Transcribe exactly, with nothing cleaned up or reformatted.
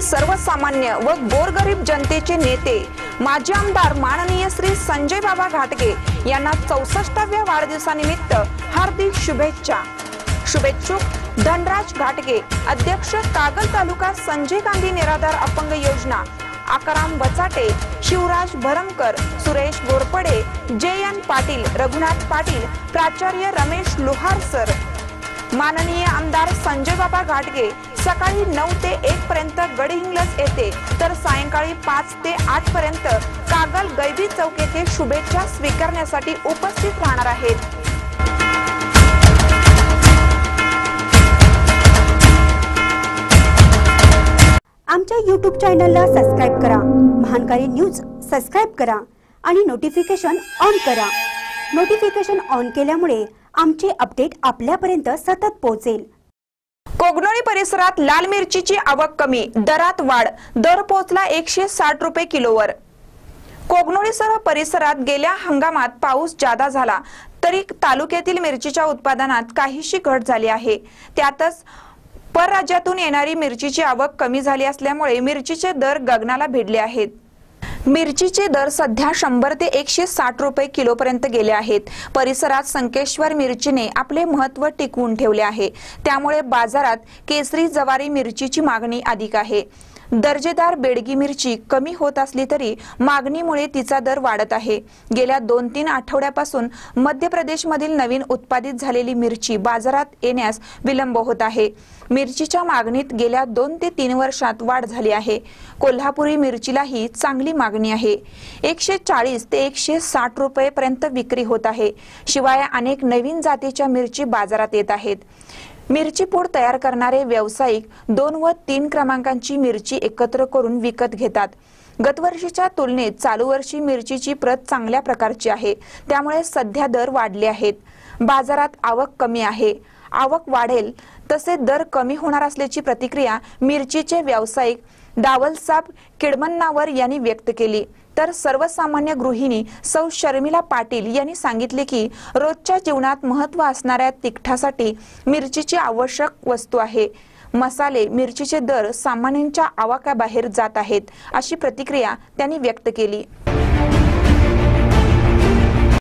सर्वसामान्य व गोरगरीब जनतेचे नेते माजी आमदार माननीय श्री संजय बाबा घाटगे यांना चौसष्टाव्या वाढदिवसानिमित्त हार्दिक शुभेच्छा। शुभेच्छुक धनराज घाटगे, अध्यक्ष कागल तालुका संजय गांधी निराधार अपंग योजना, आकाराम बचाटे, शिवराज भरमकर, सुरेश गोरपडे, जे एन पाटील, रघुनाथ पाटील, प्राचार्य रमेश लोहार सर। माननीय आमदार संजय बाबा घाटगे सकाळी नऊ ते एक पर्यंत गडहिंग्लज येथे तर सायंकाळी पाच ते आठ पर्यंत कागल गैबी चौक येथे शुभेच्छा स्वीकारण्यासाठी उपस्थित राहणार आहेत। आमच्या यूट्यूब चॅनलला सबस्क्राइब करा, महानकारी न्यूज सबस्क्राइब करा आणि नोटिफिकेशन ऑन करा। नोटिफिकेशन ऑन केल्यामुळे आमचे अपडेट आपल्यापर्यंत सतत पोहोचेल। कोगनोळी परिसरात लाल मिरचीची आवक कमी, दरात वाढ, दर पोहोचला एकशे साठ रुपये किलोवर। कोगनोळीसह परिसरात गेल्या हंगामात पाऊस जादा झाला तरी तालुक्यातील मिरचीच्या उत्पादनात काहीशी घट झाली आहे। त्यातच परराज्यातून येणारी मिरचीची आवक कमी झाली असल्यामुळे मिरचीचे दर गगनाला भिडले आहेत। मिरचीचे दर सध्या शंभर ते एकशे साठ रुपये किलो पर्यंत गेले आहेत। परिसरात संकेश्वर मिरचीने आपले महत्त्व टिकवून ठेवले आहे, त्यामुळे बाजारात केसरी जवारी मिरचीची मागणी अधिक आहे। दर्जेदार बेडगी मिरची कमी होत असली तरी मागणीमुळे तिचा दर वाढत आहे। गेल्या दोन तीन आठवड्यापासून मध्य प्रदेशमधील नवीन उत्पादित झालेली मिरची बाजारात येण्यास विलंब होत आहे। मिरचीच्या मागणीत गेल्या दोन ते तीन वर्षात वाढ झाली आहे। कोल्हापुरी मिरचीलाही चांगली मागणी आहे। एकशे चाळीस ते एकशे साठ रुपये पर्यंत विक्री होत आहे। शिवाय अनेक नवीन जातीच्या मिरची बाजारात येत आहेत। मिरची पूड तयार करणारे व्यावसायिक दोन व तीन क्रमांकांची मिरची एकत्र करून विकत घेतात। गतवर्षीच्या तुलनेत चालू वर्षी मिरचीची प्रत चांगल्या प्रकारची आहे, त्यामुळे सध्या दर वाढले आहेत। बाजारात आवक कमी आहे। आवक वाढेल तसे दर कमी होणार असल्याची प्रतिक्रिया मिरचीचे व्यावसायिक दावलसाब किडमन्नावर यांनी व्यक्त केली। तर सर्वसामान्य गृहिणी सौ शर्मिला पाटील यांनी सांगितले की रोजच्या जीवनात महत्त्व असणाऱ्या तिखटासाठी मिरचीची आवश्यक वस्तू आहे। मसाले मिरचीचे दर सामान्यांच्या आवाक्याबाहेर जात आहेत, अशी प्रतिक्रिया त्यांनी व्यक्त केली।